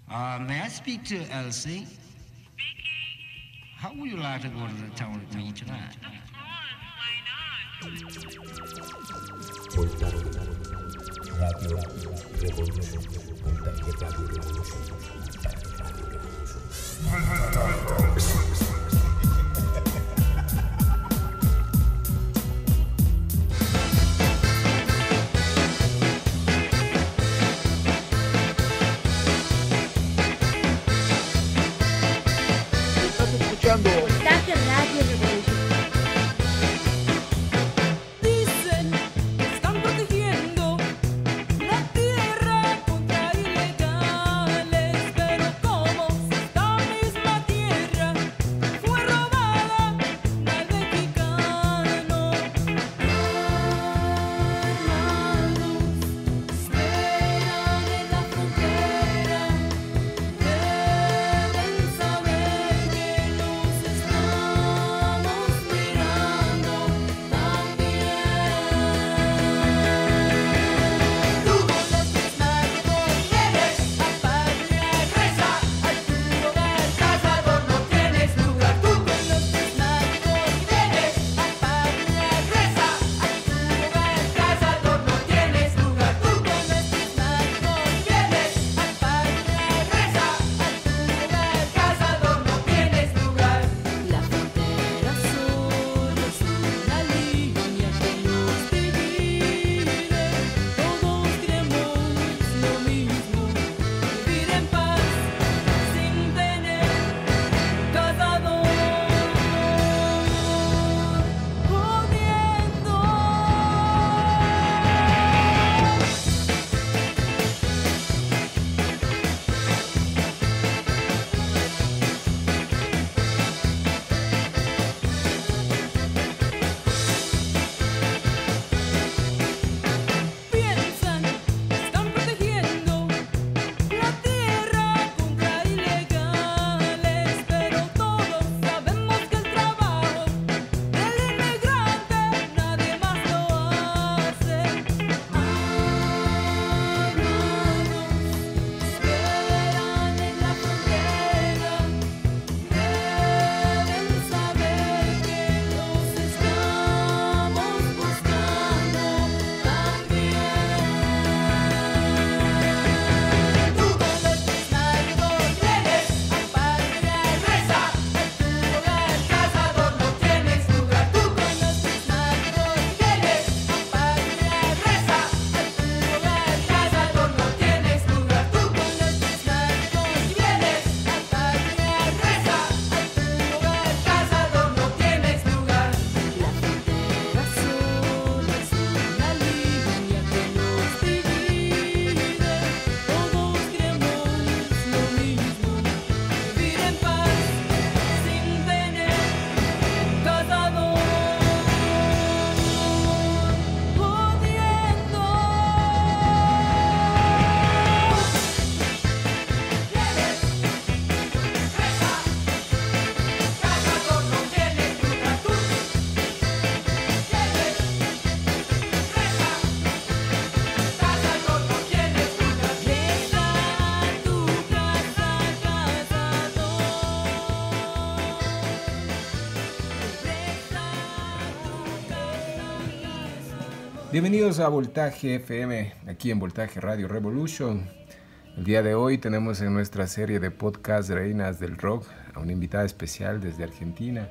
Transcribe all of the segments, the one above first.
May I speak to Elsie? Speaking. How would you like to go to the town with me tonight? Of course, why not? Radio Revolution. Voltaje Radio Revolution. Estás escuchando Voltaje Radio Revolution. Dicen que están protegiendo la tierra contra ilegales, pero como si esta misma tierra fue robada al mexicano. Hermanos, esperan en la frontera, deben saber que nos estamos mirando también. Tú con los mismas que tienes a patria reza, a tu hogar cazador no tienes lugar. Tú con los mismas que tienes a patria reza, a tu hogar cazador no tienes lugar. Tú con los mismas que tienes a patria reza, a tu hogar cazador no tienes lugar. La frontera solo es una línea que nos divide. Todos queremos lo mismo, vivir en paz sin tener cazador jodiendo. Piensan que están protegiendo la tierra contra ilegales, pero todos sabemos que el trabajo del inmigrante nadie más lo hace. Hermanos, esperan en la frontera, deben saber que los estamos buscando también. Tú con los mismos tienes a patria reza, a tu hogar cazador no tienes lugar. Tú con los mismos tienes a patria reza, a tu hogar cazador no tienes lugar. Tú con los mismos tienes a patria reza, a tu hogar cazador no tienes lugar. La frontera solo es una línea que nos divide. Todos queremos lo mismo, vivir en paz sin tener cazador jodiendo. Cazador no tienes lugar. Tú cazador no tienes lugar. Deja tu casa, cazador. Bienvenidos a Voltaje FM, aquí en Voltaje Radio Revolution. El día de hoy tenemos en nuestra serie de podcast Reinas del Rock a una invitada especial desde Argentina.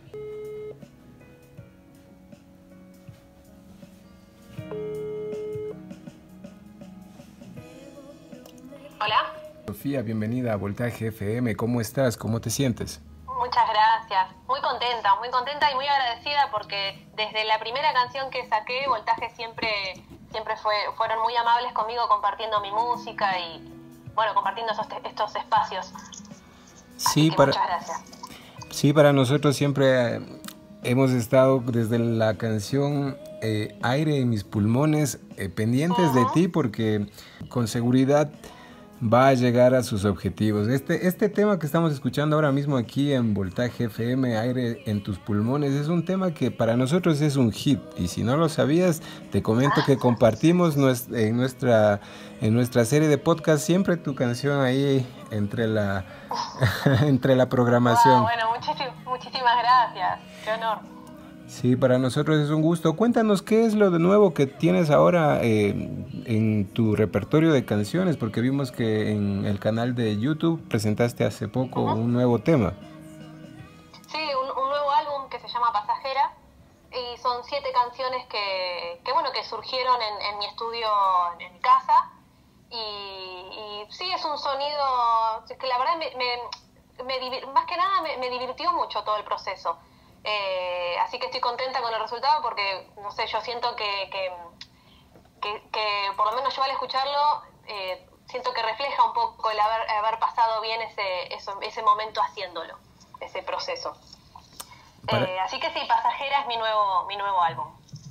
Hola, Sofía, bienvenida a Voltaje FM. ¿Cómo estás? ¿Cómo te sientes? muchas gracias. Muy contenta y muy agradecida porque desde la primera canción que saqué, Voltaje siempre fueron muy amables conmigo compartiendo mi música y, bueno, compartiendo estos espacios. Así que muchas gracias. Sí, para nosotros siempre hemos estado desde la canción Aire en mis pulmones pendientes de ti porque con seguridad va a llegar a sus objetivos. Este tema que estamos escuchando ahora mismo aquí en Voltaje FM, Aire en tus pulmones, es un tema que para nosotros es un hit. Y si no lo sabías, te comento que compartimos en nuestra serie de podcast siempre tu canción ahí entre la programación. Bueno, muchísimas gracias. Qué honor. Sí, para nosotros es un gusto. Cuéntanos qué es lo de nuevo que tienes ahora en tu repertorio de canciones, porque vimos que en el canal de YouTube presentaste hace poco un nuevo tema. Sí, un nuevo álbum que se llama Pasajera, y son 7 canciones que surgieron en mi estudio en mi casa, y sí, es un sonido que la verdad más que nada me divirtió mucho todo el proceso. Así que estoy contenta con el resultado porque, no sé, yo siento que por lo menos yo al escucharlo, siento que refleja un poco el haber pasado bien ese momento haciéndolo, ese proceso. Así que sí, Pasajera es mi nuevo álbum.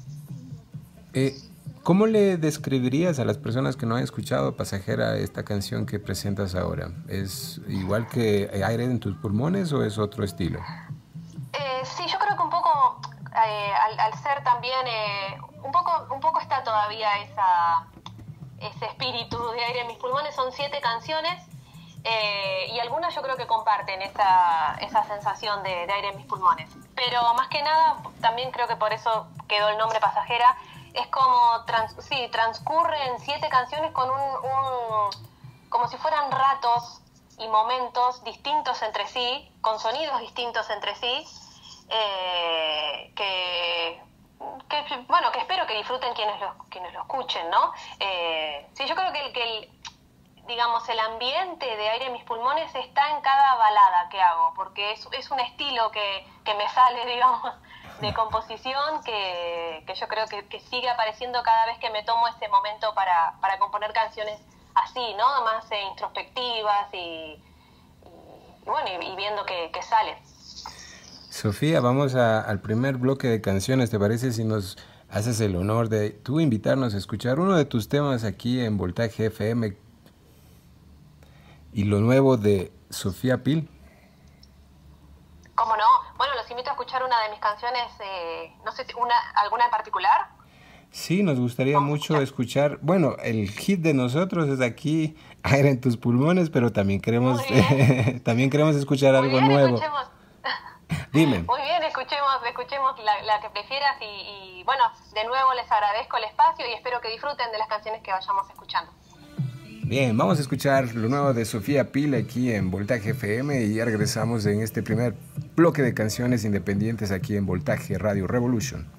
¿Cómo le describirías a las personas que no han escuchado Pasajera esta canción que presentas ahora? ¿Es igual que Aire en tus pulmones o es otro estilo? Sí, yo creo que un poco, al ser también, un poco está todavía ese espíritu de Aire en mis pulmones. Son 7 canciones y algunas yo creo que comparten esa sensación de aire en mis pulmones. Pero más que nada, también creo que por eso quedó el nombre Pasajera. Es como, transcurren 7 canciones con como si fueran ratos y momentos distintos entre sí, con sonidos distintos entre sí, que espero que disfruten quienes lo escuchen, ¿no? Sí, yo creo que el ambiente de Aire en mis pulmones está en cada balada que hago, porque es un estilo que me sale, digamos, de composición, que yo creo que sigue apareciendo cada vez que me tomo ese momento para componer canciones así, ¿no? Más introspectivas y viendo que sale. Sofía, vamos al primer bloque de canciones. ¿Te parece si nos haces el honor de tú invitarnos a escuchar uno de tus temas aquí en Voltaje FM y lo nuevo de Sofía Pil? ¿Cómo no? Bueno, los invito a escuchar una de mis canciones, no sé, ¿alguna en particular? Sí, nos gustaría mucho escuchar. Bueno, el hit de nosotros es aquí, Aire en tus pulmones, pero también queremos escuchar algo nuevo. Escuchemos. Dime. Muy bien, escuchemos la que prefieras y bueno, de nuevo les agradezco el espacio y espero que disfruten de las canciones que vayamos escuchando. Bien, vamos a escuchar lo nuevo de Sofía Pil aquí en Voltaje FM y ya regresamos en este primer bloque de canciones independientes aquí en Voltaje Radio Revolution.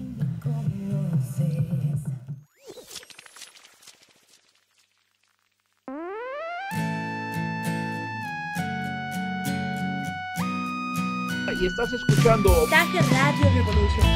Y estás escuchando Voltaje Radio Revolution.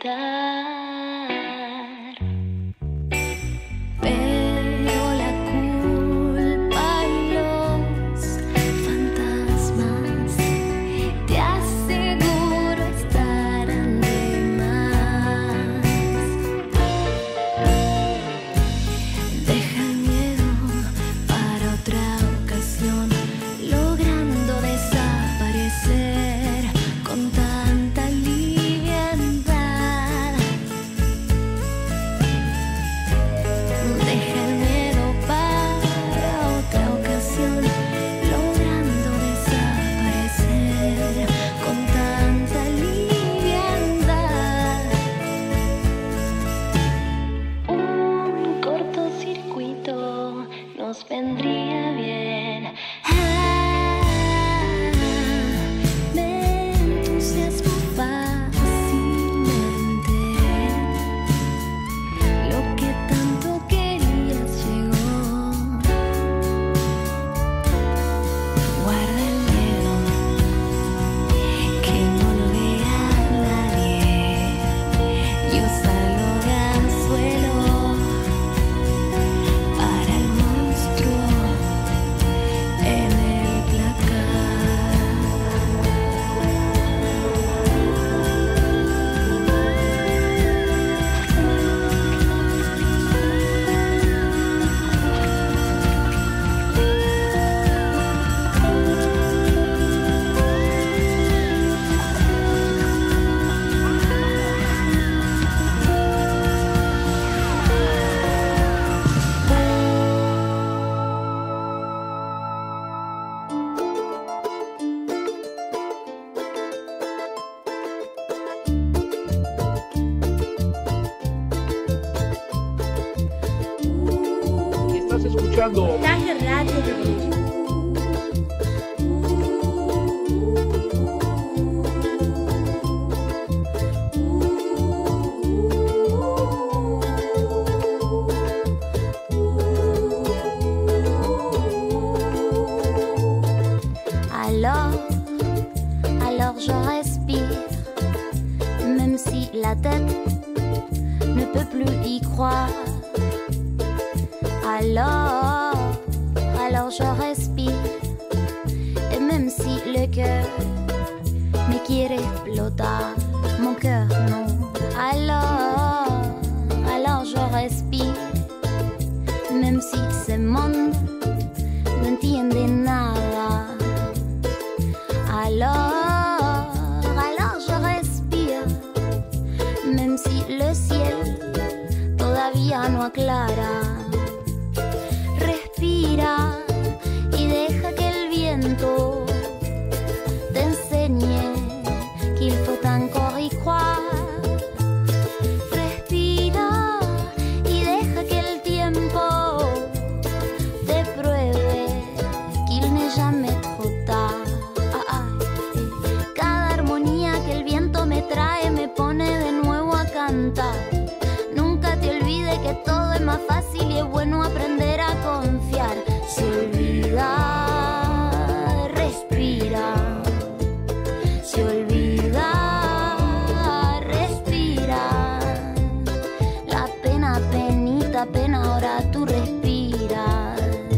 Pero la culpa y los fantasmas, te aseguro, estarán de más. Deja el miedo para otra ocasión, logrando desaparecer con tanta liviandad. Deja el miedo para otra ocasión, logrando desaparecer con tanta liviandad. Un cortocircuito nos vendría bien. Me entusiasmo fácilmente. Lo que tanto querías llegó. Guarda el miedo, que no lo vea nadie, y úsalo de anzuelo para el monstruo en el placar. Estás escuchando Voltaje Radio Revolution. Alors je respire, même si la tête ne peut plus y croire. Alors je respire, et même si le cœur me quiere explotar, mon cœur non. Alors je respire, même si ce monde no entiende nada. Alors je respire, même si le ciel todavía no aclara. Respira y deja que el viento te enseñe qu'il faut encore y croire. Respira y deja que el tiempo te pruebe qu'il n'est jamais trop tard. Cada armonía que el viento me trae me pone de nuevo a cantar. Nunca te olvides que todo es más fácil y es bueno aprender a confiar. Se olvida, respira. Se olvida, respira. La pena, penita, pena, ahora tú respiras.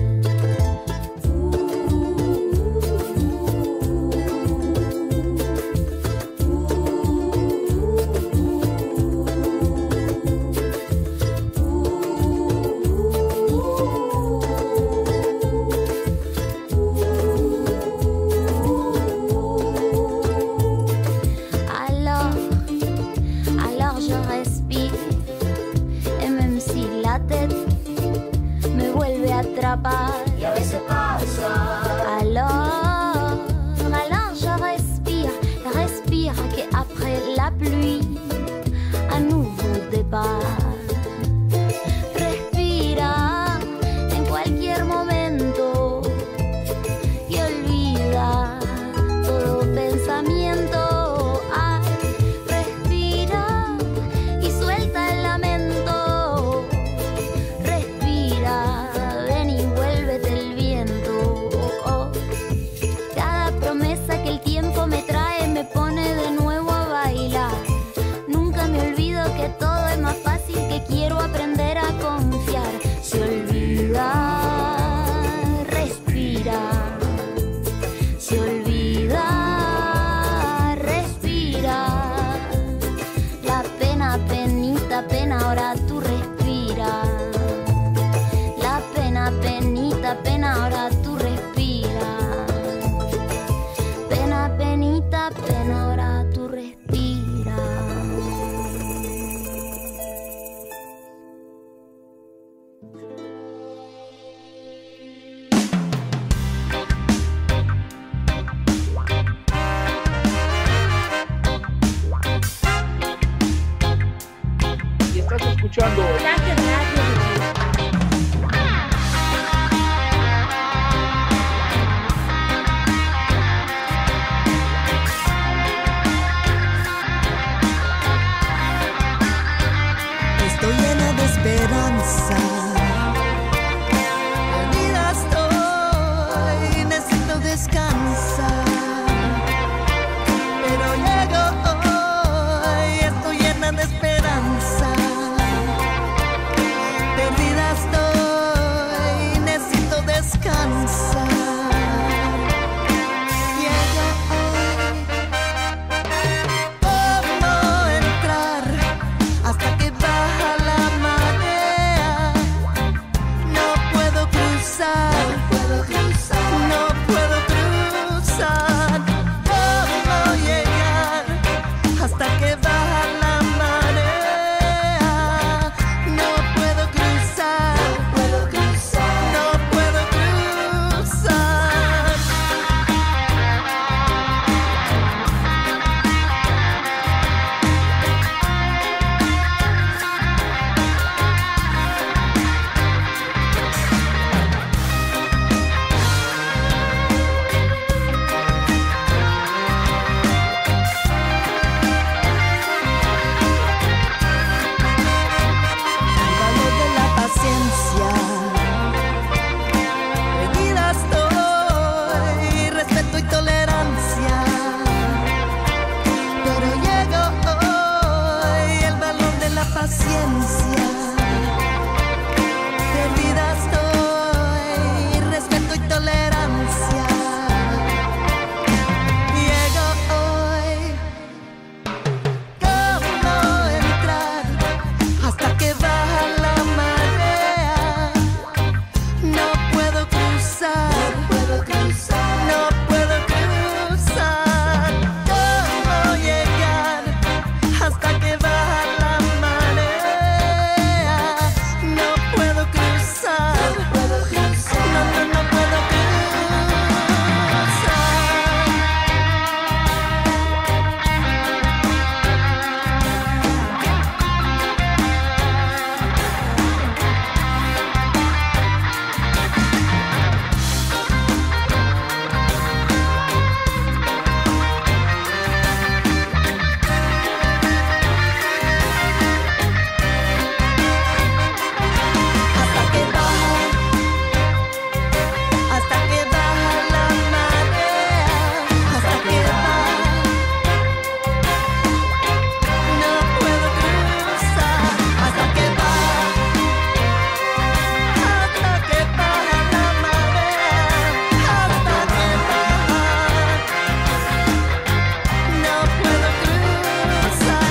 Alors je respire, et même si la tête me vuelve a atrapar, y a veces pasa. Alors je respire, respire, que après la pluie, à nouveau départ. Respira en cualquier momento y olvida todo pensamiento. Vuélvete quiero aprender a confiar. Se olvida, respira. Se olvida, respira. La pena, penita, pena, ahora tú respira. La pena, penita, pena, ahora tú respira. Pena, penita, pena, ahora tú respira. Y estás escuchando Voltaje Radio Revolution. Estoy llena de esperanza. Perdida estoy, necesito descansar. Pero llego hoy, estoy llena de esperanza. Perdida estoy, necesito descansar. Llego hoy, ¿cómo entrar? Hasta que baja la marea, no puedo cruzar, no puedo cruzar. ¿Cómo llegar? Hasta que baja la marea, no puedo cruzar, no puedo cruzar. El valor de la paciencia. Perdida estoy, respeto y tolerancia. Pero llego hoy, el valor de la paciencia. Perdida estoy, respeto y tolerancia. Llego hoy, ¿cómo entrar? Hasta que baja la marea, no puedo cruzar, no puedo cruzar. ¿Cómo llegar? Hasta que baja la marea, no puedo cruzar, no puedo cruzar. Hasta que baja la marea, hasta que baja, no puedo cruzar. Hasta que baja la marea, hasta que baja, no puedo cruzar.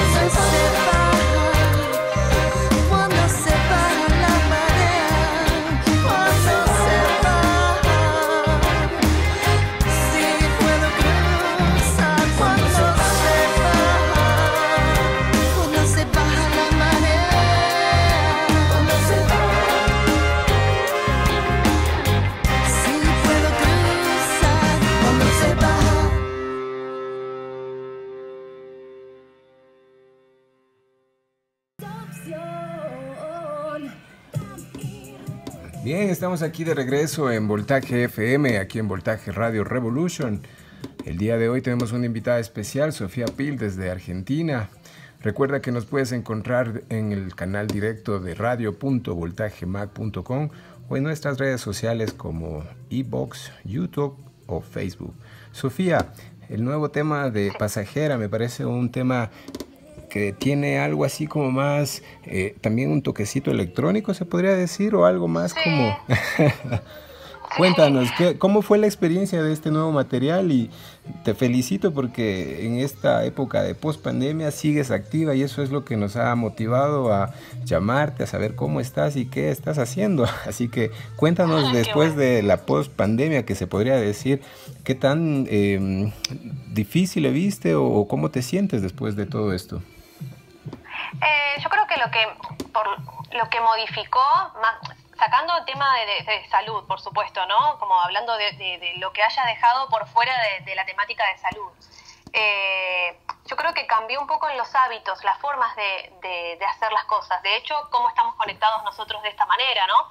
Cuando se baja la marea, cuando se baja, sí puedo cruzar. Cuando se baja la marea, cuando se baja, sí puedo cruzar. Cuando se baja. Bien, estamos aquí de regreso en Voltaje FM, aquí en Voltaje Radio Revolution. El día de hoy tenemos una invitada especial, Sofía Pil, desde Argentina. Recuerda que nos puedes encontrar en el canal directo de radio.voltajemac.com o en nuestras redes sociales como iVoox, YouTube o Facebook. Sofía, el nuevo tema de Pasajera me parece un tema que tiene algo así como más, también un toquecito electrónico, se podría decir, o algo más como... Cuéntanos, ¿cómo fue la experiencia de este nuevo material? Y te felicito porque en esta época de post-pandemia sigues activa y eso es lo que nos ha motivado a llamarte, a saber cómo estás y qué estás haciendo. Así que cuéntanos después de la post-pandemia, que se podría decir, ¿qué tan difícil viste o cómo te sientes después de todo esto? Yo creo que lo que modificó, sacando el tema de salud, por supuesto, ¿no? Como hablando de lo que haya dejado por fuera de la temática de salud. Yo creo que cambió un poco en los hábitos, las formas de hacer las cosas. De hecho, cómo estamos conectados nosotros de esta manera, ¿no?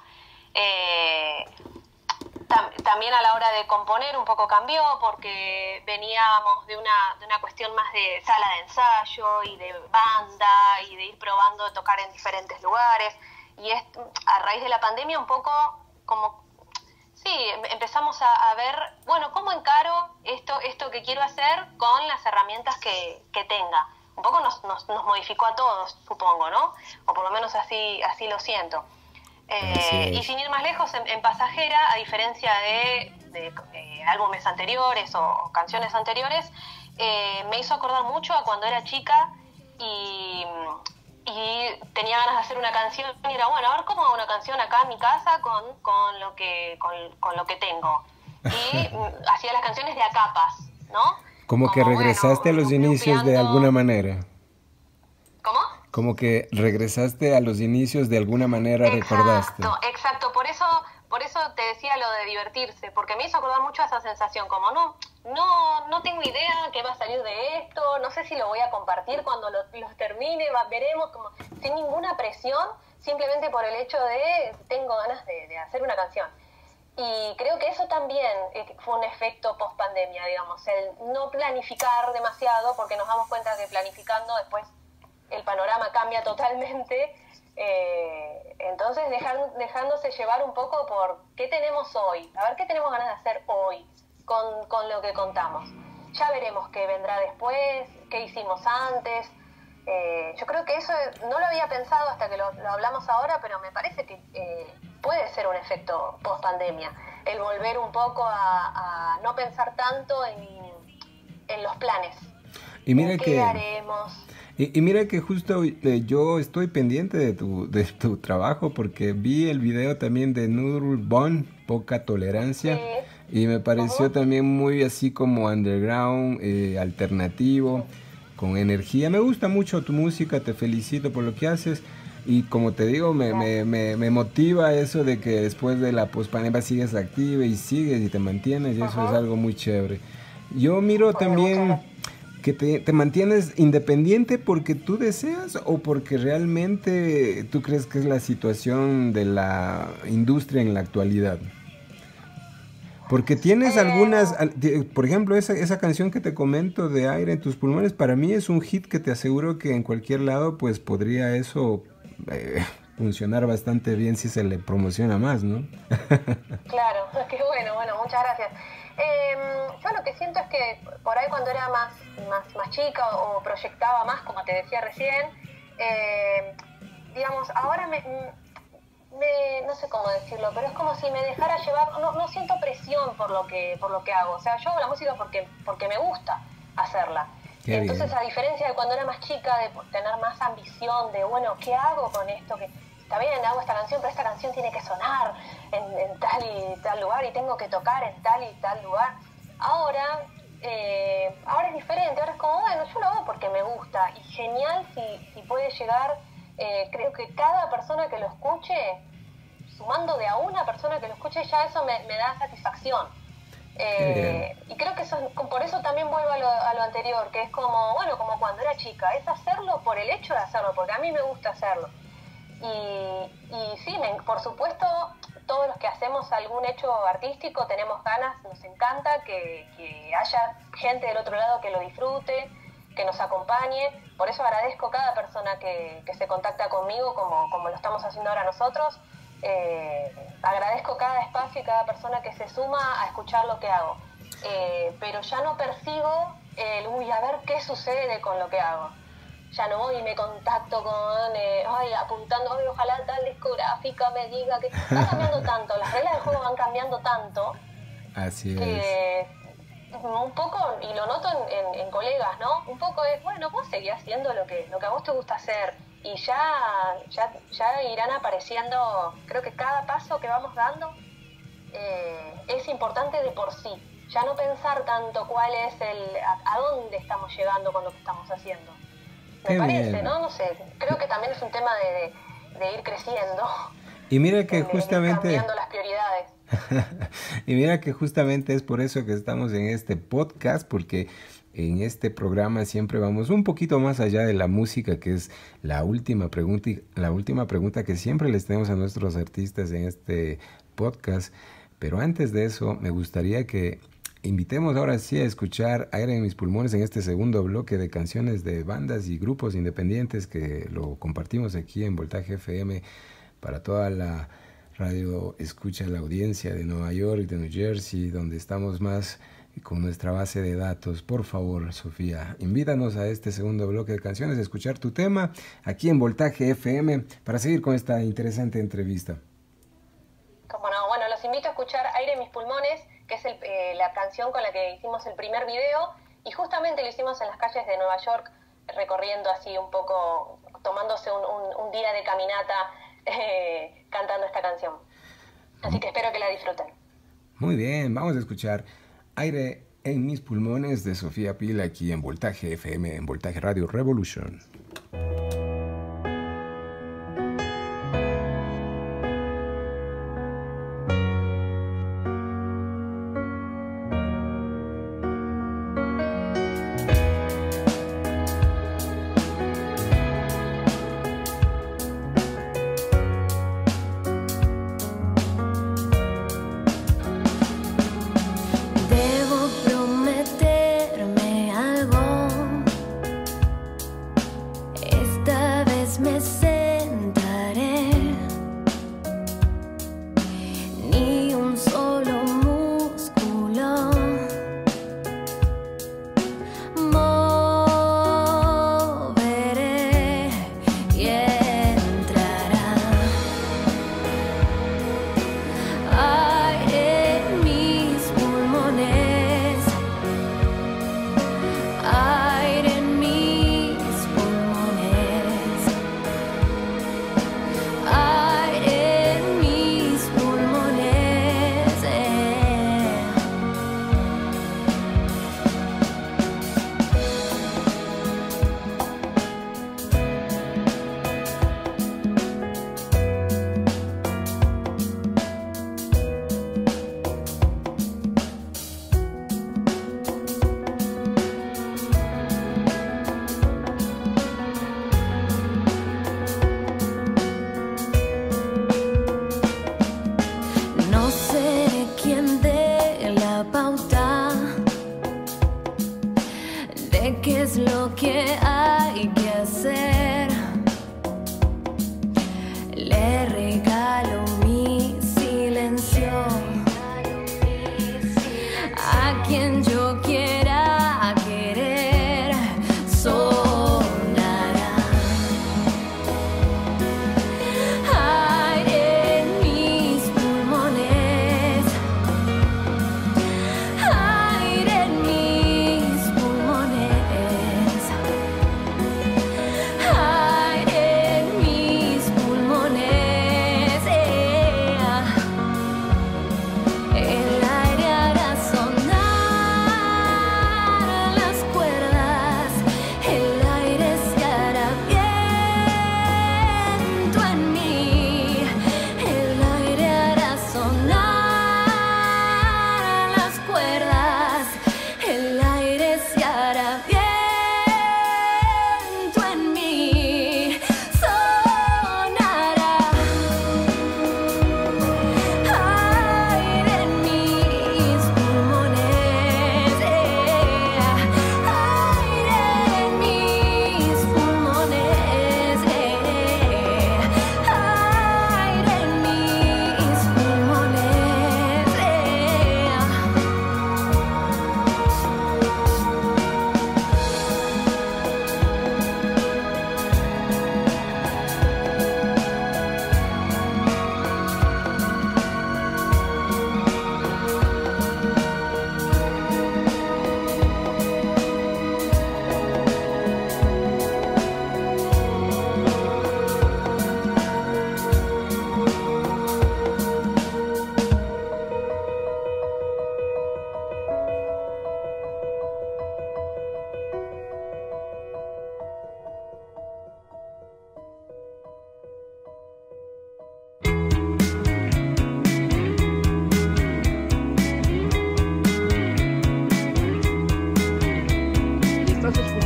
También a la hora de componer un poco cambió, porque veníamos de una cuestión más de sala de ensayo y de banda y de ir probando tocar en diferentes lugares. Y a raíz de la pandemia un poco como, sí, empezamos a ver, bueno, ¿cómo encaro esto que quiero hacer con las herramientas que tenga? Un poco nos modificó a todos, supongo, ¿no? O por lo menos así lo siento. Y sin ir más lejos, en Pasajera, a diferencia de álbumes anteriores o canciones anteriores, me hizo acordar mucho a cuando era chica y tenía ganas de hacer una canción y era, bueno, a ver cómo hago una canción acá en mi casa con lo que tengo. Y hacía las canciones de a capas, ¿no? Como que regresaste a los inicios de alguna manera. ¿Cómo? Como que regresaste a los inicios de alguna manera, recordaste. Exacto, por eso te decía lo de divertirse, porque me hizo acordar mucho a esa sensación, como no tengo idea qué va a salir de esto, no sé si lo voy a compartir cuando los termine, veremos, como sin ninguna presión, simplemente por el hecho de tengo ganas de hacer una canción. Y creo que eso también fue un efecto post-pandemia, digamos, el no planificar demasiado, porque nos damos cuenta que planificando después el panorama cambia totalmente. Entonces dejándose llevar un poco por qué tenemos hoy, a ver qué tenemos ganas de hacer hoy con lo que contamos. Ya veremos qué vendrá después, qué hicimos antes. Yo creo que eso no lo había pensado hasta que lo hablamos ahora, pero me parece que puede ser un efecto post pandemia, el volver un poco a no pensar tanto en los planes. Y mira ¿qué haremos? Y mira que justo yo estoy pendiente de tu trabajo porque vi el video también de Nurul Bon, Poca Tolerancia, y me pareció también muy así como underground, alternativo, con energía. Me gusta mucho tu música, te felicito por lo que haces y como te digo, me motiva eso de que después de la pospandemia sigues activa y sigues y te mantienes y eso es algo muy chévere. Yo miro también que te mantienes independiente porque tú deseas o porque realmente tú crees que es la situación de la industria en la actualidad. Porque tienes algunas, por ejemplo, esa canción que te comento de Aire en tus pulmones, para mí es un hit que te aseguro que en cualquier lado pues podría eso funcionar bastante bien si se le promociona más, ¿no? Claro, qué bueno, muchas gracias. Yo lo que siento es que por ahí cuando era más chica o proyectaba más, como te decía recién, digamos, ahora no sé cómo decirlo, pero es como si me dejara llevar, no siento presión por lo que hago. O sea, yo hago la música porque me gusta hacerla. Qué Entonces, bien. a diferencia de cuando era más chica, de tener más ambición de, bueno, ¿qué hago con esto? Que está bien, hago esta canción, pero esta canción tiene que sonar en tal y tal lugar y tengo que tocar en tal y tal lugar. Ahora es diferente, ahora es como, bueno, yo lo hago porque me gusta y genial si puede llegar, creo que cada persona que lo escuche, sumando de a una persona que lo escuche, ya eso me da satisfacción. Y creo que por eso también vuelvo a lo anterior, que es como, bueno, como cuando era chica, es hacerlo por el hecho de hacerlo, porque a mí me gusta hacerlo. Y sí, por supuesto, todos los que hacemos algún hecho artístico tenemos ganas, nos encanta que haya gente del otro lado que lo disfrute, que nos acompañe. Por eso agradezco cada persona que se contacta conmigo, como lo estamos haciendo ahora nosotros. Agradezco cada espacio y cada persona que se suma a escuchar lo que hago. Pero ya no percibo a ver qué sucede con lo que hago. ya no voy y me contacto con, apuntando, ojalá tal discográfica me diga que... Va cambiando tanto, las reglas del juego van cambiando tanto. Así que es. Un poco, y lo noto en colegas, ¿no? Un poco es, bueno, vos seguís haciendo lo que a vos te gusta hacer y ya irán apareciendo, creo que cada paso que vamos dando es importante de por sí. Ya no pensar tanto cuál es a dónde estamos llegando con lo que estamos haciendo. Me parece, bien. ¿no? No sé, creo que también es un tema de ir creciendo. Y mira que de ir justamente... cambiando las prioridades. Y mira que justamente es por eso que estamos en este podcast, porque en este programa siempre vamos un poquito más allá de la música, que es la última pregunta que siempre les tenemos a nuestros artistas en este podcast. Pero antes de eso, me gustaría que invitemos ahora sí a escuchar Aire en mis pulmones en este segundo bloque de canciones de bandas y grupos independientes que lo compartimos aquí en Voltaje FM para toda la radio escucha, la audiencia de Nueva York y de New Jersey, donde estamos más con nuestra base de datos. Por favor, Sofía, invítanos a este segundo bloque de canciones, a escuchar tu tema aquí en Voltaje FM para seguir con esta interesante entrevista. Como no, bueno, los invito a escuchar Aire en mis pulmones, que es la canción con la que hicimos el primer video, y justamente lo hicimos en las calles de Nueva York, recorriendo así un poco, tomándose un día de caminata, cantando esta canción. Así que espero que la disfruten. Muy bien, vamos a escuchar Aire en mis pulmones de Sofía Pila aquí en Voltaje FM, en Voltaje Radio Revolution. Debo prometerme algo. Esta vez me sentaré. Ni un solo músculo moveré y entrará aire en mis pulmones, aire en mis pulmones.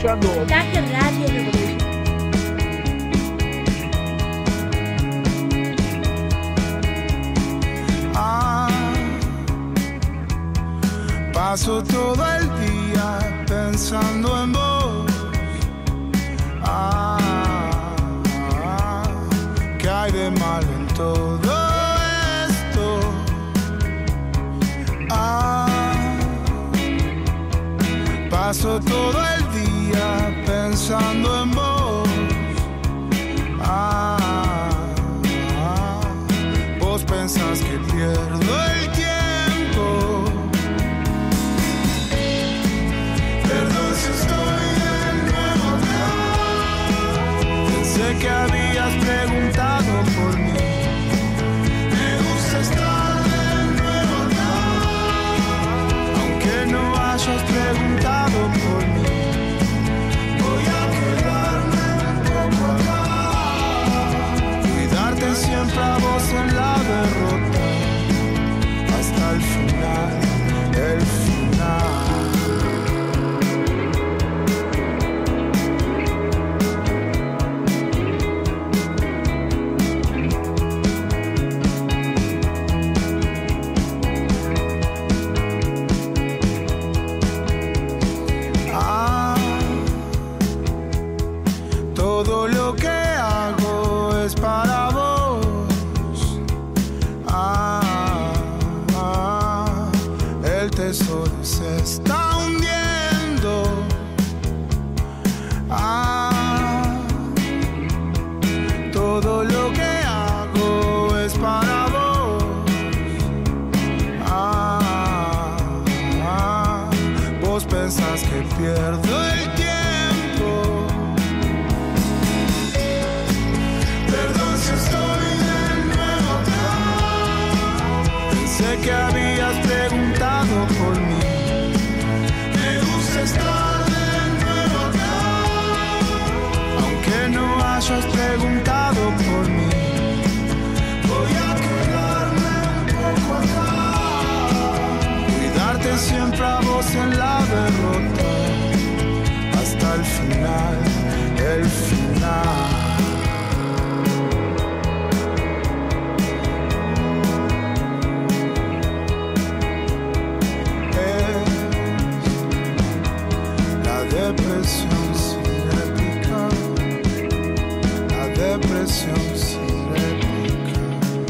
escuchando Voltaje Radio Revolution. Paso todo el día pensando en vos. ¿Qué hay de malo en todo esto? Paso todo el día pensando en vos. Vos pensás que pierdo el tiempo. Perdón si estoy de nuevo acá. Pensé que habías preguntado por mí. Me gusta estar de nuevo acá. Aunque no hayas preguntado por mí, voy a quedarme un poco acá. Cuidarte siempre a vos en la derrota. Hasta el final, el final. Todo lo que hago es para vos. El tesoro se está hundiendo. Todo lo que hago es para vos. Vos pensás que pierdo el tiempo. Perdón si estoy de nuevo acá. Pensé que habías preguntado por mí. Me gusta estar de nuevo acá. Aunque no hayas preguntado por mí, voy a quedarme un poco acá. Cuidarte siempre a vos en la derrota. Hasta el final, el final. La depresión sin réplica. La depresión sin réplica.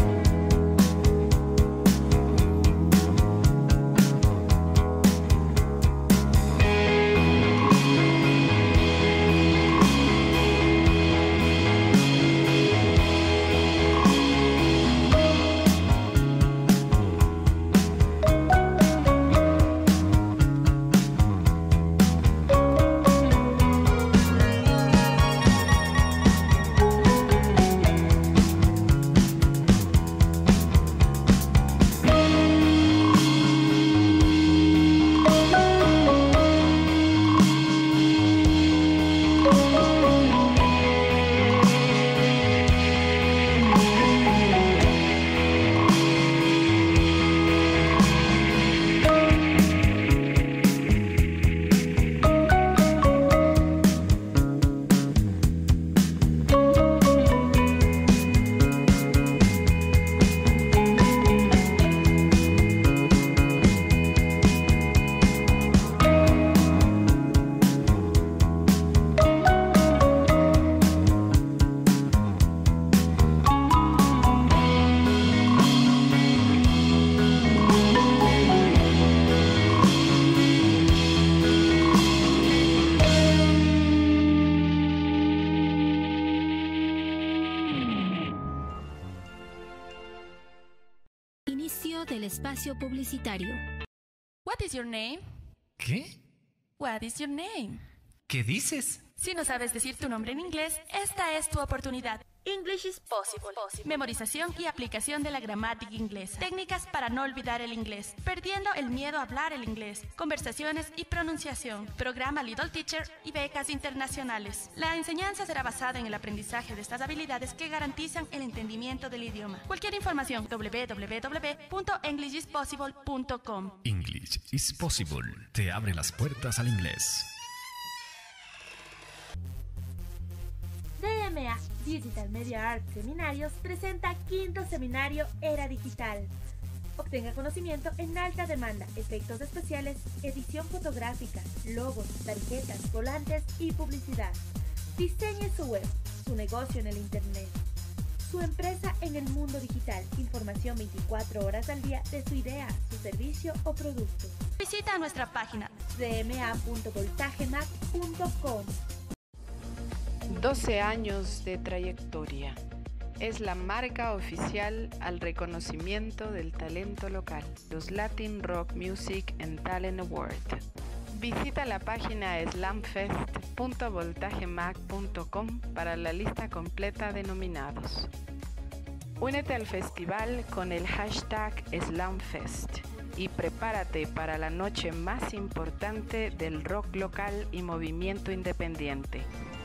Inicio del espacio publicitario. What is your name? ¿Qué? What is your name? ¿Qué dices? Si no sabes decir tu nombre en inglés, esta es tu oportunidad. English is possible. Memorización y aplicación de la gramática inglesa. Técnicas para no olvidar el inglés. Perdiendo el miedo a hablar el inglés. Conversaciones y pronunciación. Programa Little Teacher y becas internacionales. La enseñanza será basada en el aprendizaje de estas habilidades que garantizan el entendimiento del idioma. Cualquier información www.englishispossible.com. English is possible. Te abre las puertas al inglés. DMA Digital Media Arts Seminarios presenta quinto seminario Era Digital. Obtenga conocimiento en alta demanda, efectos especiales, edición fotográfica, logos, tarjetas, volantes y publicidad. Diseñe su web, su negocio en el Internet, su empresa en el mundo digital. Información 24 horas al día de su idea, su servicio o producto. Visita nuestra página dma.voltajemac.com. 12 años de trayectoria. Es la marca oficial al reconocimiento del talento local, los Latin Rock Music and Talent Award. Visita la página slamfest.voltajemac.com para la lista completa de nominados. Únete al festival con el hashtag SlamFest y prepárate para la noche más importante del rock local y movimiento independiente.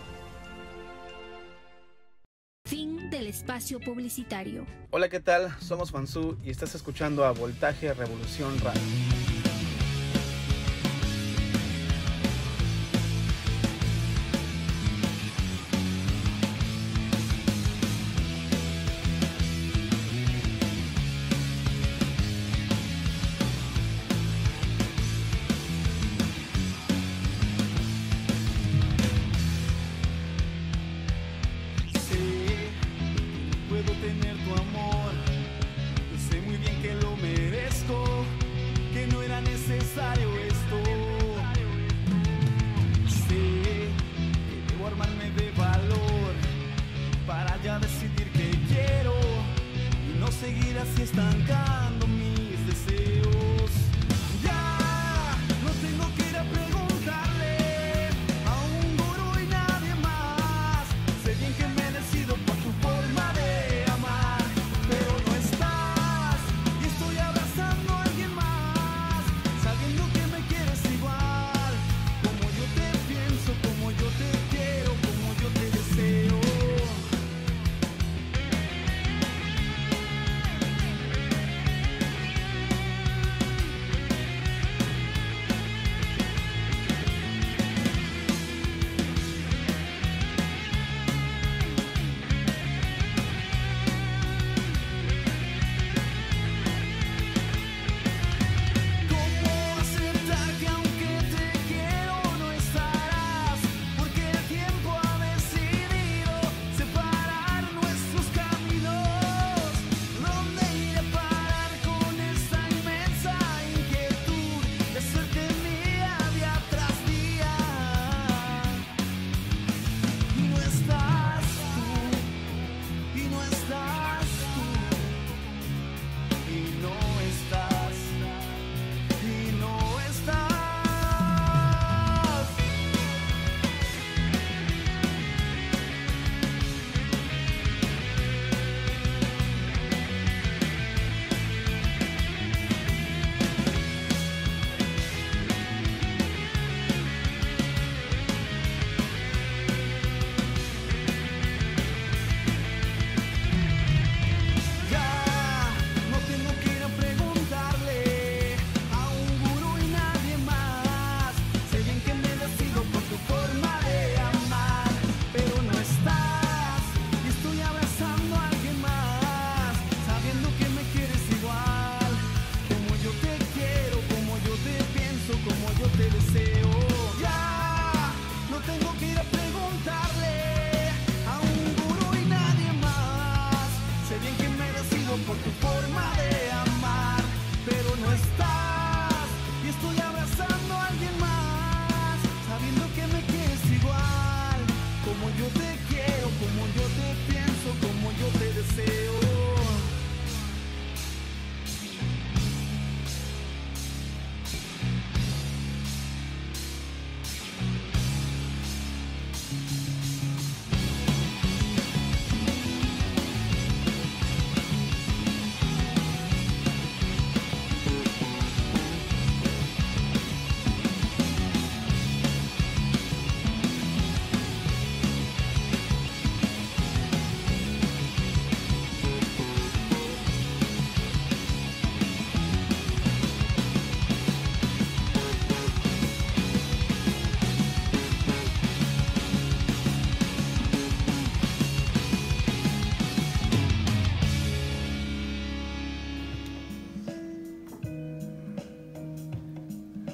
Fin del espacio publicitario. Hola, ¿qué tal? Somos Fansu y estás escuchando a Voltaje Revolución Radio.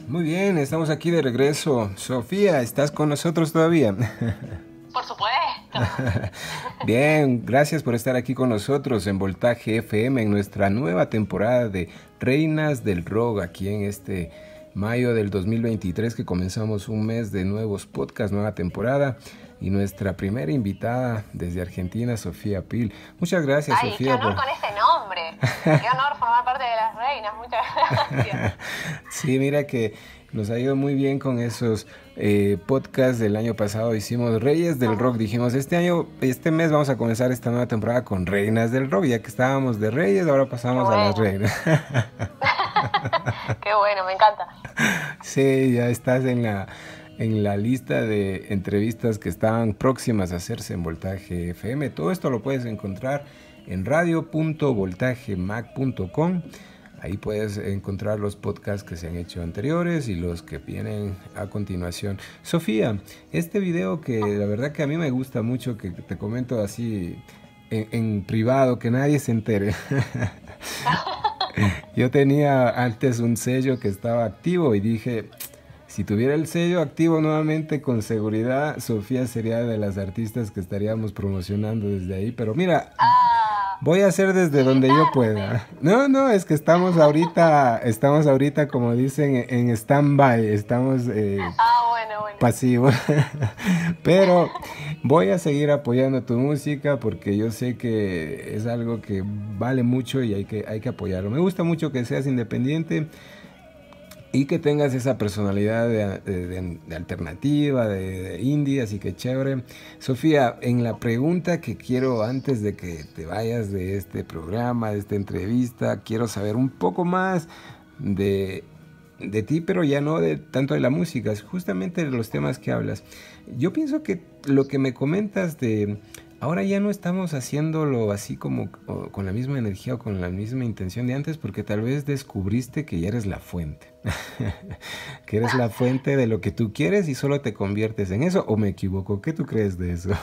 Muy bien, estamos aquí de regreso. Sofía, ¿estás con nosotros todavía? Por supuesto. Bien, gracias por estar aquí con nosotros en Voltaje FM en nuestra nueva temporada de Reinas del Rock, aquí en este mayo del 2023 que comenzamos un mes de nuevos podcasts, nueva temporada. Y nuestra primera invitada desde Argentina, Sofía Pil. Muchas gracias, Ay, Sofía. Qué honor con ese nombre. Qué honor formar parte de las reinas. Muchas gracias. Sí, mira que nos ha ido muy bien con esos podcasts del año pasado. Hicimos Reyes del Rock. Dijimos, este mes vamos a comenzar esta nueva temporada con Reinas del Rock. Ya que estábamos de Reyes, ahora pasamos a las reinas. Qué bueno, me encanta. Sí, ya estás en la lista de entrevistas que estaban próximas a hacerse en Voltaje FM. Todo esto lo puedes encontrar en radio.voltajemac.com. Ahí puedes encontrar los podcasts que se han hecho anteriores y los que vienen a continuación. Sofía, este video que la verdad que a mí me gusta mucho, que te comento así en privado, que nadie se entere. Yo tenía antes un sello que estaba activo y dije... Si tuviera el sello activo nuevamente, con seguridad, Sofía sería de las artistas que estaríamos promocionando desde ahí. Pero mira, voy a hacer desde donde yo pueda. No, es que estamos ahorita como dicen, en stand-by. Estamos bueno. pasivos. Pero voy a seguir apoyando tu música porque yo sé que es algo que vale mucho y hay que apoyarlo. Me gusta mucho que seas independiente. Y que tengas esa personalidad de alternativa, de indie, así que chévere. Sofía, en la pregunta que quiero antes de que te vayas de este programa, de esta entrevista, quiero saber un poco más de ti, pero ya no tanto de la música, es justamente de los temas que hablas. Yo pienso que lo que me comentas de... Ahora ya no estamos haciéndolo así como con la misma energía o con la misma intención de antes, porque tal vez descubriste que ya eres la fuente. Que eres la fuente de lo que tú quieres y solo te conviertes en eso, ¿o me equivoco? ¿Qué tú crees de eso?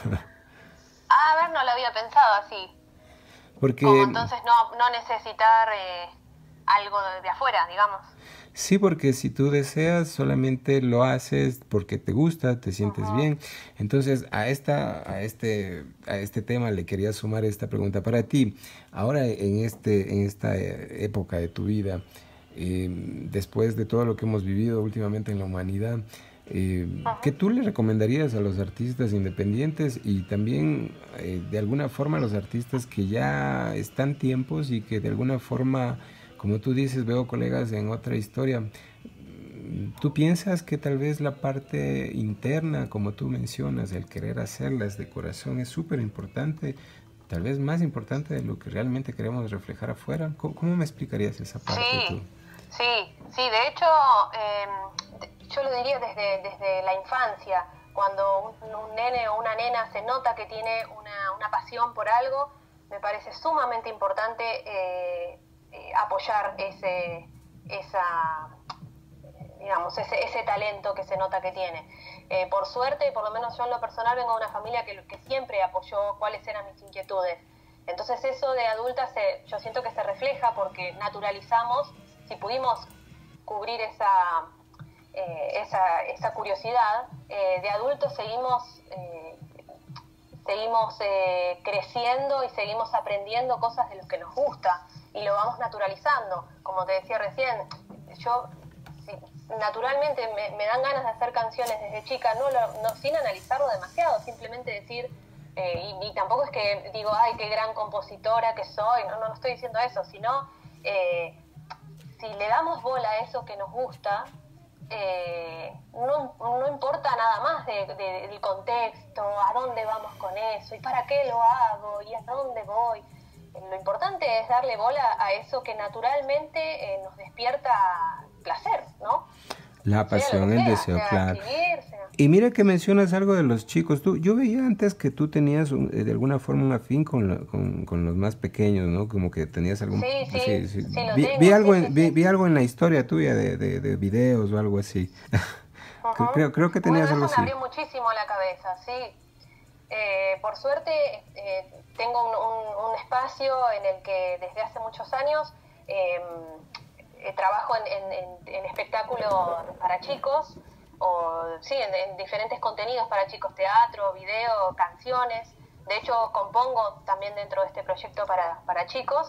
A ver, no lo había pensado así. Porque... Como entonces no necesitar algo de afuera, digamos. Sí, porque si tú deseas, solamente lo haces porque te gusta, te sientes bien. Entonces, a este tema le quería sumar esta pregunta para ti. Ahora, en esta época de tu vida, después de todo lo que hemos vivido últimamente en la humanidad, ¿qué tú le recomendarías a los artistas independientes y también, de alguna forma, a los artistas que ya están tiempos y que de alguna forma... Como tú dices, veo colegas en otra historia. ¿Tú piensas que tal vez la parte interna, como tú mencionas, el querer hacerlas de corazón es súper importante? Tal vez más importante de lo que realmente queremos reflejar afuera. ¿Cómo me explicarías esa parte tú? Sí, de hecho, yo lo diría desde la infancia. Cuando un nene o una nena se nota que tiene una pasión por algo, me parece sumamente importante apoyar ese talento que se nota que tiene. Por suerte, por lo menos yo en lo personal vengo de una familia que siempre apoyó cuáles eran mis inquietudes. Entonces eso de adulta yo siento que se refleja porque naturalizamos, si pudimos cubrir esa curiosidad, de adultos seguimos creciendo y seguimos aprendiendo cosas de lo que nos gusta y lo vamos naturalizando. Como te decía recién, yo naturalmente me dan ganas de hacer canciones desde chica, no sin analizarlo demasiado, simplemente decir, y tampoco es que digo, ay, qué gran compositora que soy, no estoy diciendo eso, sino si le damos bola a eso que nos gusta, no importa nada más del contexto, a dónde vamos con eso, y para qué lo hago, y a dónde voy. Lo importante es darle bola a eso que naturalmente nos despierta placer, ¿no? La pasión, el deseo, claro. Escribir, Y mira que mencionas algo de los chicos. Yo veía antes que tú tenías de alguna forma un afín con los más pequeños, ¿no? Como que tenías algún... Sí, vi algo en la historia tuya de videos o algo así. Creo que tenías algo así. Me abrió muchísimo la cabeza, sí. Por suerte tengo un espacio en el que desde hace muchos años trabajo en espectáculos para chicos, o sí, en diferentes contenidos para chicos, teatro, video, canciones. De hecho, compongo también dentro de este proyecto para chicos.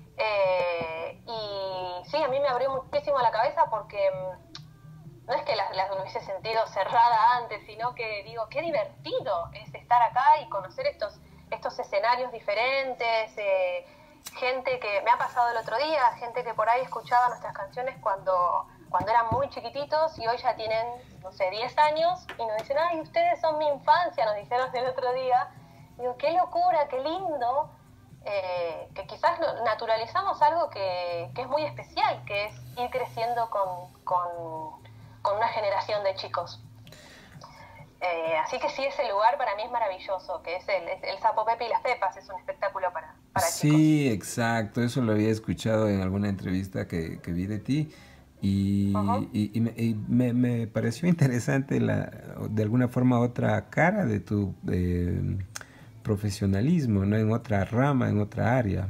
Y sí, a mí me abrió muchísimo la cabeza porque no es que las hubiese sentido cerrada antes, sino que digo, qué divertido es estar acá y conocer estos escenarios diferentes, gente que me ha pasado el otro día, gente que por ahí escuchaba nuestras canciones cuando eran muy chiquititos y hoy ya tienen, no sé, 10 años y nos dicen, ay, ustedes son mi infancia, nos dijeron el otro día. Digo, qué locura, qué lindo, que quizás naturalizamos algo que es muy especial, que es ir creciendo con una generación de chicos. Así que sí, ese lugar para mí es maravilloso, que es el Sapo Pepe y las Pepas, es un espectáculo para chicos. Sí, exacto, eso lo había escuchado en alguna entrevista que vi de ti y me pareció interesante de alguna forma otra cara de tu profesionalismo, ¿no? En otra rama, en otra área.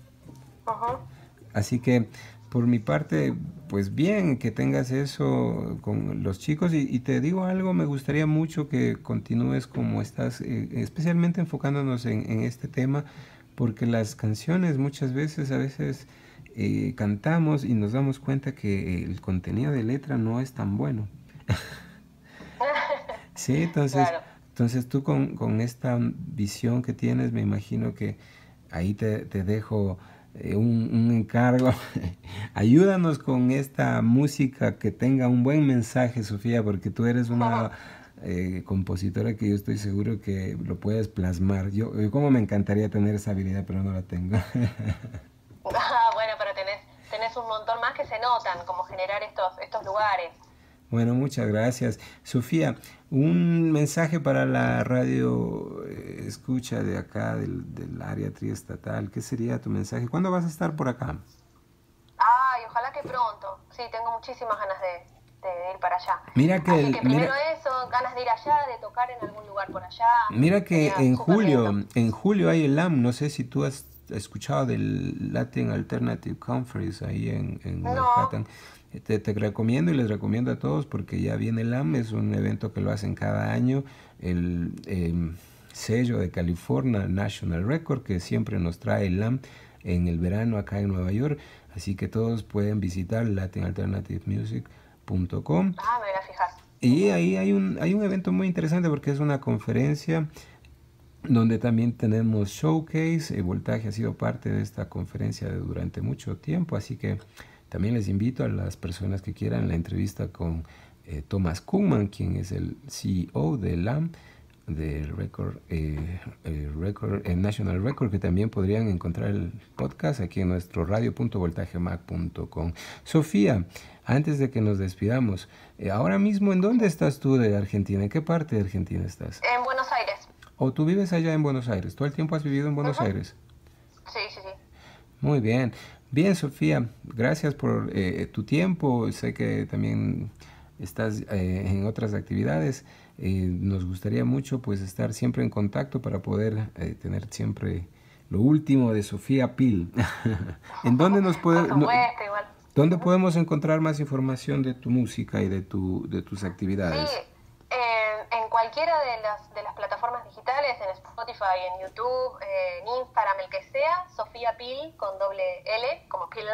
Así que por mi parte, pues bien, que tengas eso con los chicos y te digo algo, me gustaría mucho que continúes como estás, especialmente enfocándonos en este tema, porque las canciones muchas veces, cantamos y nos damos cuenta que el contenido de letra no es tan bueno. Sí, entonces, claro. Entonces tú con esta visión que tienes, me imagino que ahí te dejo un encargo. Ayúdanos con esta música que tenga un buen mensaje, Sofía, porque tú eres una compositora que yo estoy seguro que lo puedes plasmar. Yo como me encantaría tener esa habilidad, pero no la tengo. Bueno, pero tenés un montón más que se notan, como generar estos lugares. Bueno, muchas gracias. Sofía, un mensaje para la radio escucha de acá, del área triestatal. ¿Qué sería tu mensaje? ¿Cuándo vas a estar por acá? Ay, ojalá que pronto. Sí, tengo muchísimas ganas de ir para allá. Mira que Así que primero eso, ganas de ir allá, de tocar en algún lugar por allá. Mira que en julio hay el LAM. No sé si tú has escuchado del Latin Alternative Conference ahí en Manhattan. Te recomiendo y les recomiendo a todos porque ya viene el LAM, es un evento que lo hacen cada año, el sello de California National Record que siempre nos trae el LAM en el verano acá en Nueva York, así que todos pueden visitar latinalternativemusic.com. Me voy a fijar. Y ahí hay un evento muy interesante porque es una conferencia donde también tenemos showcase. Voltaje ha sido parte de esta conferencia durante mucho tiempo, así que también les invito a las personas que quieran la entrevista con Thomas Kuhlman, quien es el CEO de LAM, de National Record, que también podrían encontrar el podcast aquí en nuestro radio.voltajemac.com. Sofía, antes de que nos despidamos, ahora mismo, ¿en dónde estás tú de Argentina? ¿En qué parte de Argentina estás? En Buenos Aires. ¿O tú vives allá en Buenos Aires? ¿Todo el tiempo has vivido en Buenos Aires? Sí. Muy bien. Bien, Sofía, gracias por tu tiempo. Sé que también estás en otras actividades. Nos gustaría mucho pues estar siempre en contacto para poder tener siempre lo último de Sofía Pil. ¿En dónde ¿Dónde podemos encontrar más información de tu música y de tus actividades? Sí, en cualquiera de las plataformas digitales, en Spotify, en YouTube, en Instagram, el que sea, Sofía Pil con doble L, como Pil.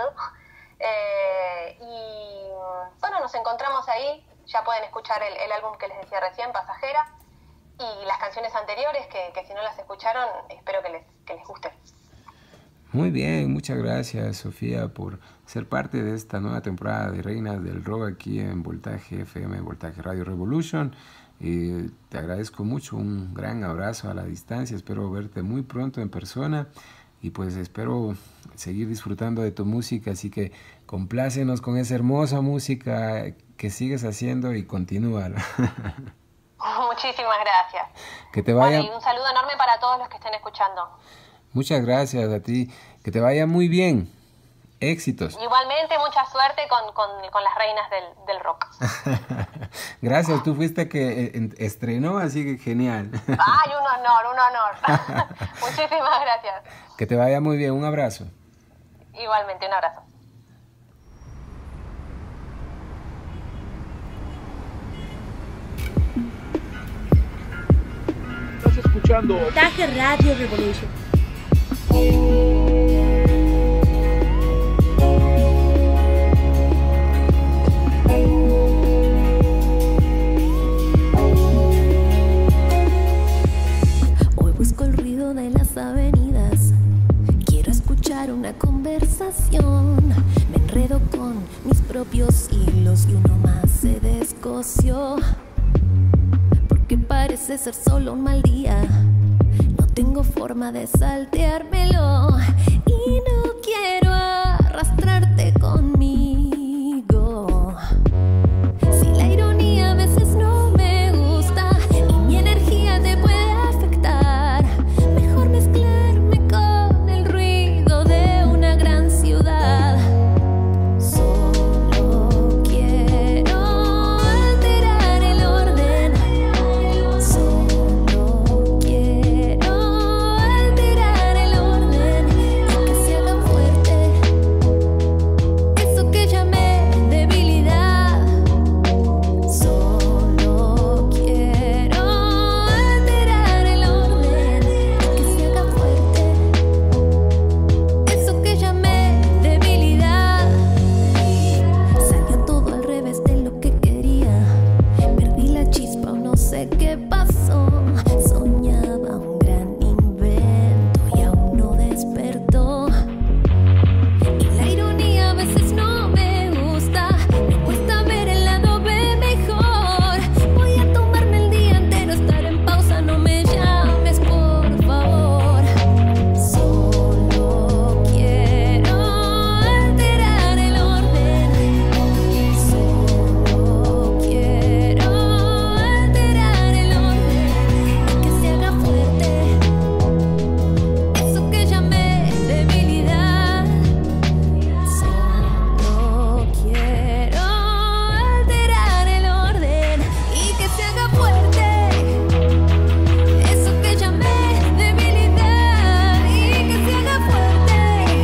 Y bueno, nos encontramos ahí. Ya pueden escuchar el álbum que les decía recién, Pasajera, y las canciones anteriores que si no las escucharon, espero que les guste. Muy bien, muchas gracias, Sofía, por ser parte de esta nueva temporada de Reinas del Rock aquí en Voltaje FM, Voltaje Radio Revolution. Te agradezco mucho, un gran abrazo a la distancia, espero verte muy pronto en persona y pues espero seguir disfrutando de tu música, así que complácenos con esa hermosa música que sigues haciendo y continúa. Muchísimas gracias. Que te vaya... Bueno, y un saludo enorme para todos los que estén escuchando. Muchas gracias a ti, que te vaya muy bien. Éxitos. Igualmente, mucha suerte con las reinas del rock. Gracias, tú fuiste que estrenó, así que genial. ¡Ay, un honor! Muchísimas gracias. Que te vaya muy bien, un abrazo. Igualmente, un abrazo. Estás escuchando Voltaje Radio Revolution. Hoy busco el ruido de las avenidas. Quiero escuchar una conversación. Me enredo con mis propios hilos y uno más se descosió. Porque parece ser solo un mal día. No tengo forma de salteármelo. Y no quiero arrastrarte conmigo. Si la ironía a veces no me gusta y mi energía te puede afectar, mejor mezclarme con el ruido de una gran ciudad. Solo quiero alterar el orden. Solo quiero alterar el orden y que se haga fuerte eso que llamé debilidad. Solo quiero alterar el orden y que se haga fuerte eso que llamé debilidad. Salió todo al revés de lo que quería. Perdí la chispa o no sé qué pasó. Soñaba un gran invento y aún no despertó. Y la ironía a veces no me gusta. Me cuesta ver el lado B mejor. Voy a tomarme el día entero, estar en pausa. No me llames, por favor. Solo quiero alterar el orden. Solo quiero alterar el orden y que se haga fuerte eso que llamé debilidad. Solo quiero alterar el orden y que se haga fuerte eso que llamé debilidad. Y que se haga fuerte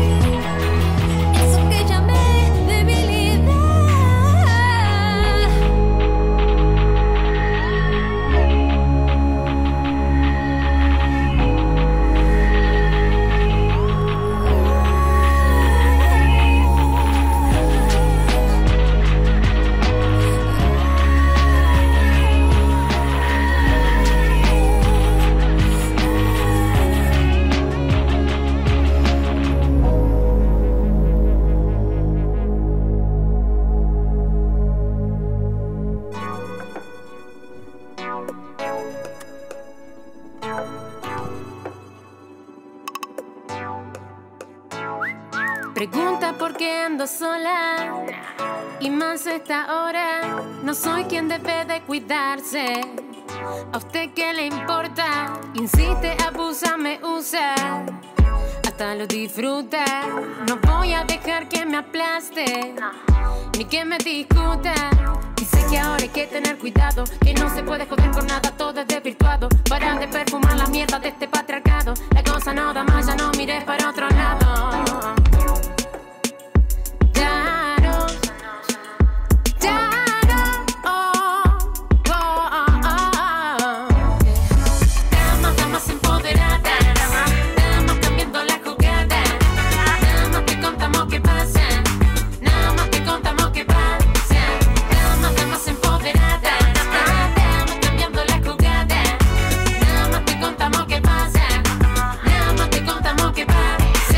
eso que llamé debilidad. Pregunta por qué ando sola y más a esta hora. No soy quien debe de cuidarse. ¿A usted qué le importa? Insiste, abusa, me usa, hasta lo disfruta. No voy a dejar que me aplaste ni que me discuta. Y sé que ahora hay que tener cuidado, que no se puede joder con nada, todo es desvirtuado. Para de perfumar la mierda de este patriarcado. La cosa no da más, ya no mires para otro lado. Claro, claro, damas empoderadas, damas cambiando la jugada. Nada más te contamos qué pasa, nada más te contamos qué pasa. Damas empoderadas, damas cambiando la jugada. Nada más te contamos qué pasa, nada más te contamos qué pasa.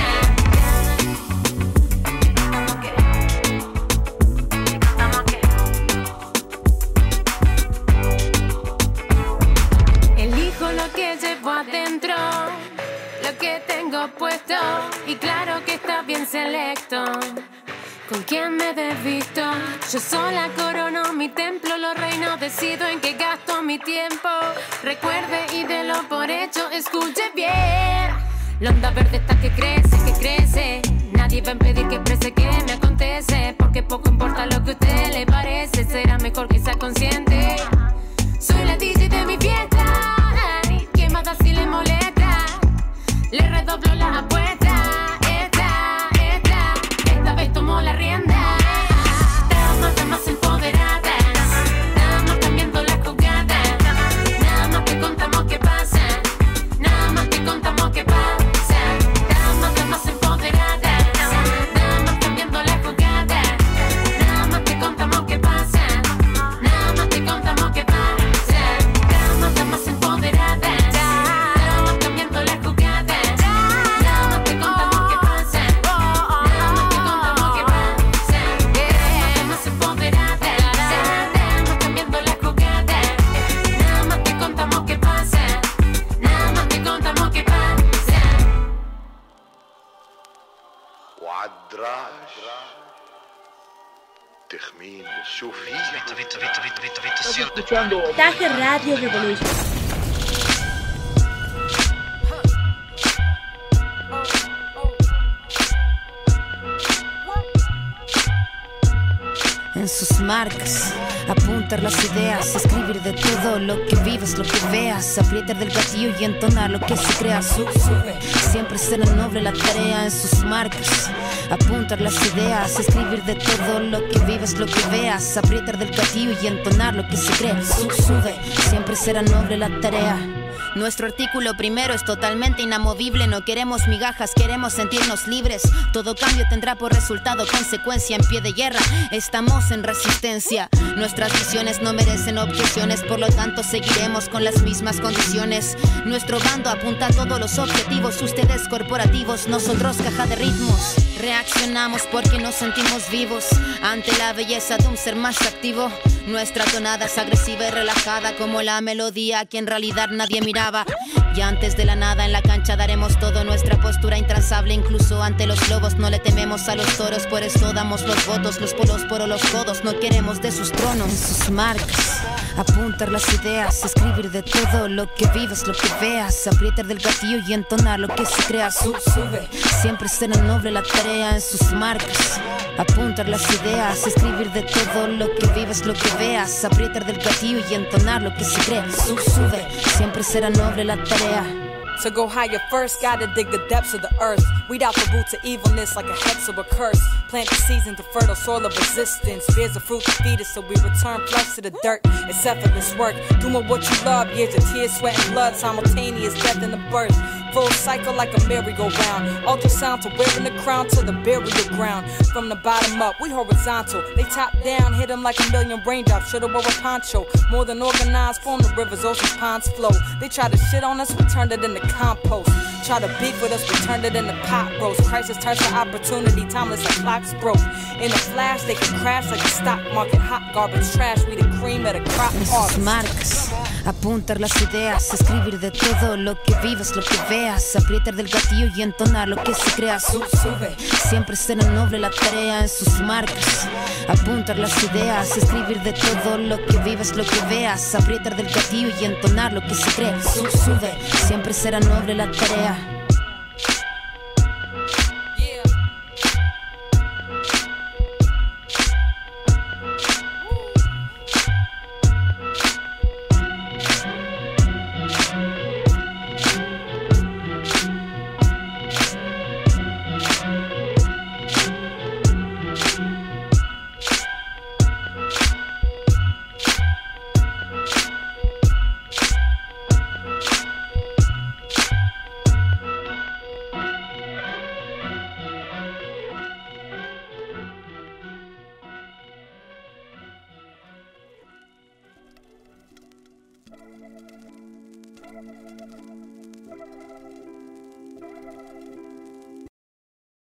Elijo lo que llevo adentro, lo que tengo puesto, y claro que está bien selecto. ¿Con quién me desvisto? Yo sola corono mi templo, los reinos decido en qué gasto mi tiempo. Recuerde y délo por hecho, escuche bien. La onda verde está que crece. Nadie va a impedir que exprese que me acontece, porque poco importa lo que a usted le parece. Será mejor que sea consciente. Soy la DJ de mi fiesta. ¿Qué más da si le molesta? Le redoblo la apuesta. Esta vez tomo la rienda. Damas empoderadas, damas cambiando la jugada. Nada más te contamos qué pasa, Estás escuchando Voltaje Radio Revolution. En sus marcas, apuntar las ideas, escribir de todo lo que vives, lo que veas, aprietar del gatillo y entonar lo que se crea. Sube, siempre será noble la tarea. En sus marcas, apuntar las ideas, escribir de todo lo que vives, lo que veas, aprietar del gatillo y entonar lo que se crea. Sube, siempre será noble la tarea. Nuestro artículo primero es totalmente inamovible. No queremos migajas, queremos sentirnos libres. Todo cambio tendrá por resultado consecuencia. En pie de guerra, estamos en resistencia. Nuestras visiones no merecen objeciones, por lo tanto seguiremos con las mismas condiciones. Nuestro bando apunta a todos los objetivos. Ustedes corporativos, nosotros caja de ritmos. Reaccionamos porque nos sentimos vivos ante la belleza de un ser más activo. Nuestra tonada es agresiva y relajada como la melodía que en realidad nadie miraba. Y antes de la nada en la cancha daremos todo. Nuestra postura intransable incluso ante los lobos. No le tememos a los toros, por eso damos los votos. Los polos por los codos, no queremos de sus tronos. En sus marcas, apuntar las ideas, escribir de todo lo que vives, lo que veas, aprietar del gatillo y entonar lo que se crea. Sube, siempre será noble la tarea. En sus marcas, apuntar las ideas, escribir de todo lo que vives, lo que veas, aprietar del gatillo y entonar lo que se crea. Sube, siempre será noble la tarea. To go higher first, gotta dig the depths of the earth. Weed out the roots of evilness like a hex or a curse. Plant the seeds into fertile soil of resistance. Bears the fruit to feed us, so we return flesh to the dirt. It's effortless work. Doing what you love, years of tears, sweat, and blood. Simultaneous death and the birth. Full cycle like a merry-go-round. Ultrasound to wearing the crown to the burial ground. From the bottom up, we horizontal. They top down, hit them like a million raindrops. Should've wore a poncho. More than organized, form the rivers, oceans, ponds flow. They try to shit on us, we turned it into compost. Try to beef with us, we turned it into pot roast. Crisis turns to opportunity, timeless like clocks broke. In a flash, they can crash like a stock market. Hot garbage trash, we the cream of the crop. En sus marcas, apuntar las ideas, escribir de todo lo que vives, lo que veas, aprietar del gatillo y entonar lo que se crea. Sube, siempre será noble la tarea. En sus marcas, apuntar las ideas, escribir de todo lo que vives, lo que veas, aprietar del gatillo y entonar lo que se crea. Sube, siempre será noble la tarea.